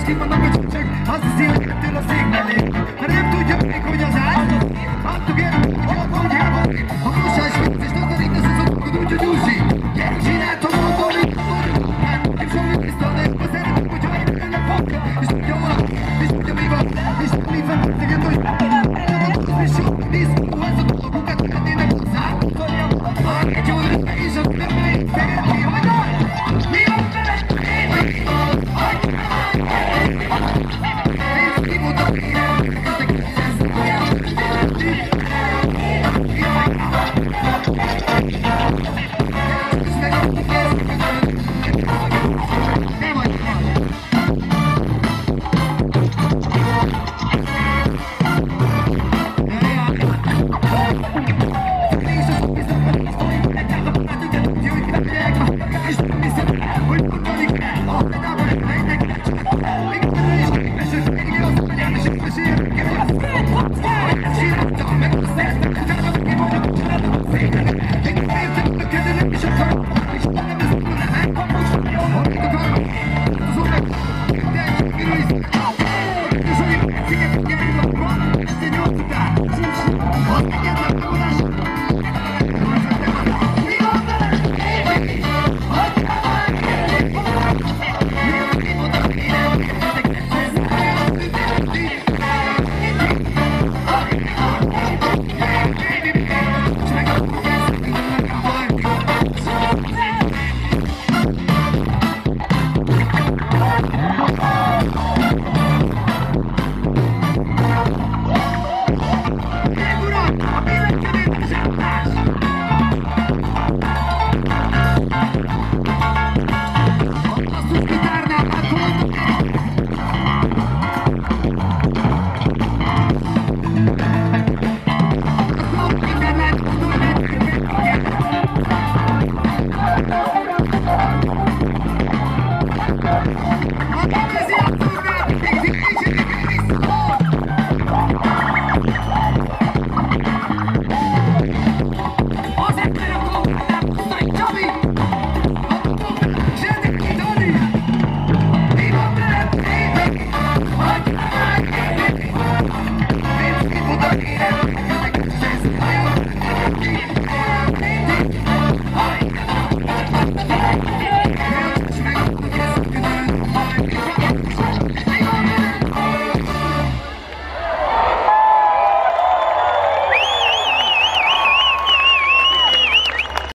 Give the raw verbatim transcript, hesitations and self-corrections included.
kimondom, hogy csak azt hiszi, hogy ettől a szék mellé. Ha nem tudja még, hogy az áll, adtuk el, hogy a konyhában. A mosás vicc és takarítasz az okod, úgyhogy úszi. Gyerünk, csináltam, mondom, hogy nem semmi tiszta, de a szeretem, hogyha elmennek fakra. És tudja valaki, és tudja mi van, és tudja mi van, téged, hogy és sok diszkó, az a dolgokat tennének hozzá. Ha egy óra, és a többé, feged ki, hogy mi van vele? It's